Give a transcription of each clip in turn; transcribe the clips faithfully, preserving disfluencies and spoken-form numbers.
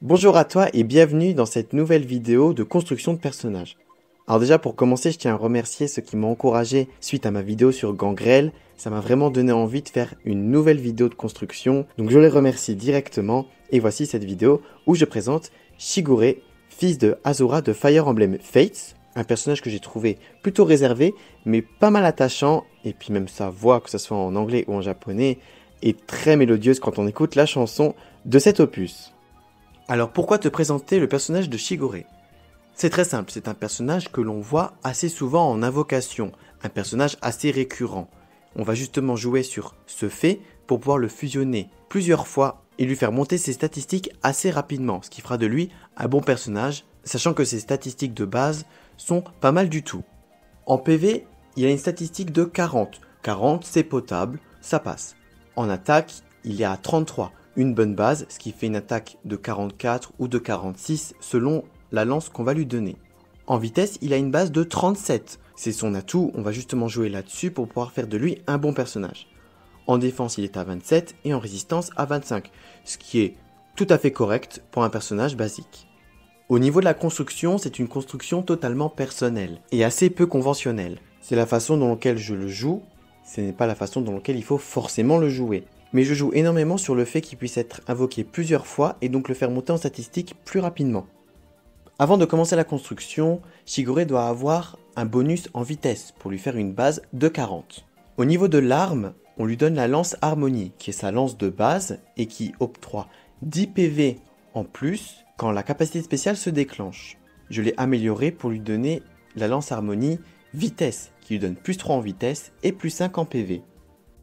Bonjour à toi et bienvenue dans cette nouvelle vidéo de construction de personnages. Alors déjà pour commencer, je tiens à remercier ceux qui m'ont encouragé suite à ma vidéo sur Gangrel. Ça m'a vraiment donné envie de faire une nouvelle vidéo de construction, donc je les remercie directement. Et voici cette vidéo où je présente Shigure, fils de Azura de Fire Emblem Fates, un personnage que j'ai trouvé plutôt réservé, mais pas mal attachant, et puis même sa voix, que ce soit en anglais ou en japonais, est très mélodieuse quand on écoute la chanson de cet opus. Alors pourquoi te présenter le personnage de Shigure? C'est très simple, c'est un personnage que l'on voit assez souvent en invocation, un personnage assez récurrent. On va justement jouer sur ce fait pour pouvoir le fusionner plusieurs fois et lui faire monter ses statistiques assez rapidement, ce qui fera de lui un bon personnage, sachant que ses statistiques de base sont pas mal du tout. En P V, il a une statistique de quarante. quarante, c'est potable, ça passe. En attaque, il est à trente-trois. Une bonne base, ce qui fait une attaque de quarante-quatre ou de quarante-six selon la lance qu'on va lui donner. En vitesse, il a une base de trente-sept. C'est son atout, on va justement jouer là-dessus pour pouvoir faire de lui un bon personnage. En défense, il est à vingt-sept et en résistance à vingt-cinq, ce qui est tout à fait correct pour un personnage basique. Au niveau de la construction, c'est une construction totalement personnelle et assez peu conventionnelle. C'est la façon dans laquelle je le joue, ce n'est pas la façon dans laquelle il faut forcément le jouer. Mais je joue énormément sur le fait qu'il puisse être invoqué plusieurs fois et donc le faire monter en statistique plus rapidement. Avant de commencer la construction, Shigure doit avoir un bonus en vitesse pour lui faire une base de quarante. Au niveau de l'arme, on lui donne la lance harmonie, qui est sa lance de base et qui octroie dix P V en plus quand la capacité spéciale se déclenche. Je l'ai amélioré pour lui donner la lance harmonie vitesse, qui lui donne plus trois en vitesse et plus cinq en P V.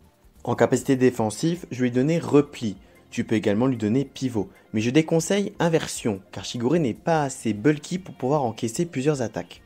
En capacité défensive, je lui ai donné repli. Tu peux également lui donner pivot. Mais je déconseille inversion, car Shigure n'est pas assez bulky pour pouvoir encaisser plusieurs attaques.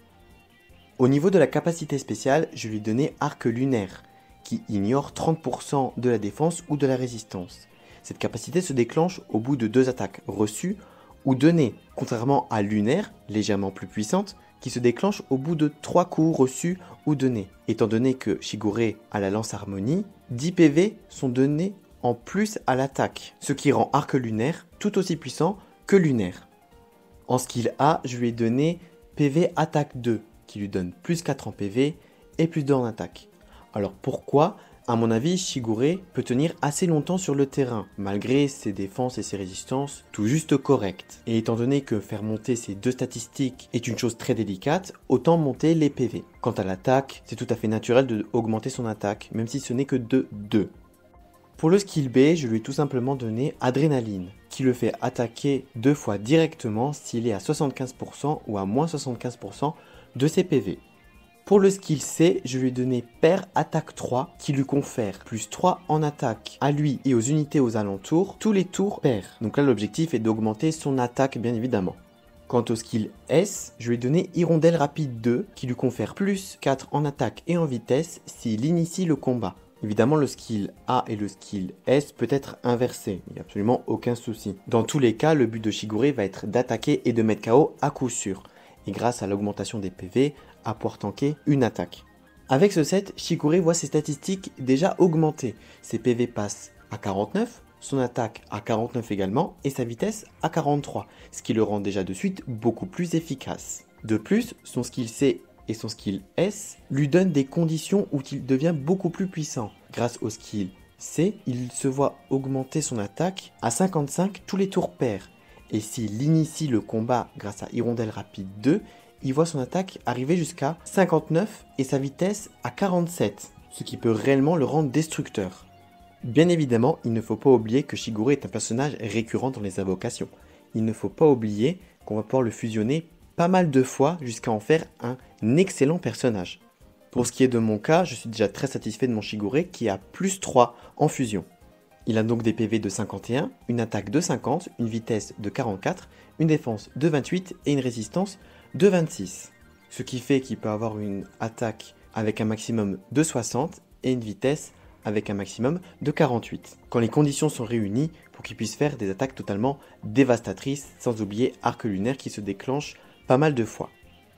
Au niveau de la capacité spéciale, je lui ai donné arc lunaire, qui ignore trente pour cent de la défense ou de la résistance. Cette capacité se déclenche au bout de deux attaques reçues ou données, contrairement à lunaire, légèrement plus puissante, qui se déclenche au bout de trois coups reçus ou donnés. Étant donné que Shigure a la lance harmonie, dix P V sont donnés en plus à l'attaque, ce qui rend arc lunaire tout aussi puissant que lunaire. En skill A, je lui ai donné P V attaque deux, qui lui donne plus quatre en P V et plus deux en attaque. Alors pourquoi ? À mon avis, Shigure peut tenir assez longtemps sur le terrain, malgré ses défenses et ses résistances tout juste correctes. Et étant donné que faire monter ces deux statistiques est une chose très délicate, autant monter les P V. Quant à l'attaque, c'est tout à fait naturel d'augmenter son attaque, même si ce n'est que de deux. Pour le skill B, je lui ai tout simplement donné Adrénaline, qui le fait attaquer deux fois directement s'il est à soixante-quinze pour cent ou à moins soixante-quinze pour cent de ses P V. Pour le skill C, je lui ai donné Pair Attaque trois qui lui confère plus trois en attaque à lui et aux unités aux alentours, tous les tours pair. Donc là l'objectif est d'augmenter son attaque bien évidemment. Quant au skill S, je lui ai donné Hirondelle Rapide deux qui lui confère plus quatre en attaque et en vitesse s'il initie le combat. Évidemment le skill A et le skill S peut être inversé, il n'y a absolument aucun souci. Dans tous les cas, le but de Shigure va être d'attaquer et de mettre K O à coup sûr. Et grâce à l'augmentation des P V, à pouvoir tanker une attaque. Avec ce set, Shigure voit ses statistiques déjà augmenter. Ses P V passent à quarante-neuf, son attaque à quarante-neuf également, et sa vitesse à quarante-trois, ce qui le rend déjà de suite beaucoup plus efficace. De plus, son skill C et son skill S lui donnent des conditions où il devient beaucoup plus puissant. Grâce au skill C, il se voit augmenter son attaque à cinquante-cinq tous les tours pairs. Et s'il initie le combat grâce à Hirondelle Rapide deux, il voit son attaque arriver jusqu'à cinquante-neuf et sa vitesse à quarante-sept, ce qui peut réellement le rendre destructeur. Bien évidemment, il ne faut pas oublier que Shigure est un personnage récurrent dans les invocations. Il ne faut pas oublier qu'on va pouvoir le fusionner pas mal de fois jusqu'à en faire un excellent personnage. Pour ce qui est de mon cas, je suis déjà très satisfait de mon Shigure qui a plus trois en fusion. Il a donc des P V de cinquante et un, une attaque de cinquante, une vitesse de quarante-quatre, une défense de vingt-huit et une résistance de vingt-six. Ce qui fait qu'il peut avoir une attaque avec un maximum de soixante et une vitesse avec un maximum de quarante-huit. Quand les conditions sont réunies pour qu'il puisse faire des attaques totalement dévastatrices, sans oublier arc lunaire qui se déclenche pas mal de fois.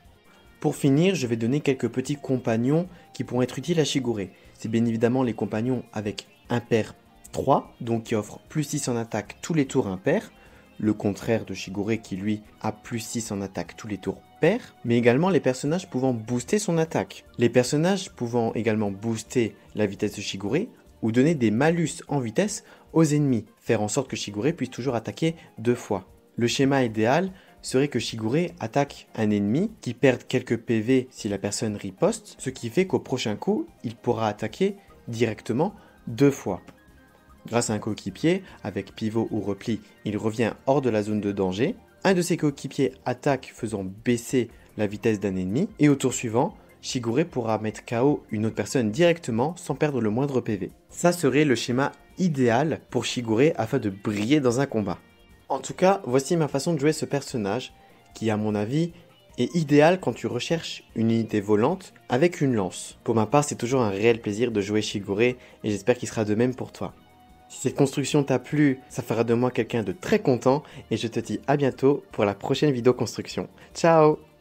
Pour finir, je vais donner quelques petits compagnons qui pourront être utiles à Shigure. C'est bien évidemment les compagnons avec impair trois, donc qui offre plus six en attaque tous les tours impair. le contraire de Shigure qui lui a plus six en attaque tous les tours perd, mais également les personnages pouvant booster son attaque. Les personnages pouvant également booster la vitesse de Shigure ou donner des malus en vitesse aux ennemis, faire en sorte que Shigure puisse toujours attaquer deux fois. Le schéma idéal serait que Shigure attaque un ennemi qui perde quelques P V si la personne riposte, ce qui fait qu'au prochain coup, il pourra attaquer directement deux fois. Grâce à un coéquipier, avec pivot ou repli, il revient hors de la zone de danger. Un de ses coéquipiers attaque faisant baisser la vitesse d'un ennemi. Et au tour suivant, Shigure pourra mettre K O une autre personne directement sans perdre le moindre P V. Ça serait le schéma idéal pour Shigure afin de briller dans un combat. En tout cas, voici ma façon de jouer ce personnage qui, à mon avis, est idéal quand tu recherches une unité volante avec une lance. Pour ma part, c'est toujours un réel plaisir de jouer Shigure et j'espère qu'il sera de même pour toi. Si cette construction t'a plu, ça fera de moi quelqu'un de très content et je te dis à bientôt pour la prochaine vidéo construction. Ciao!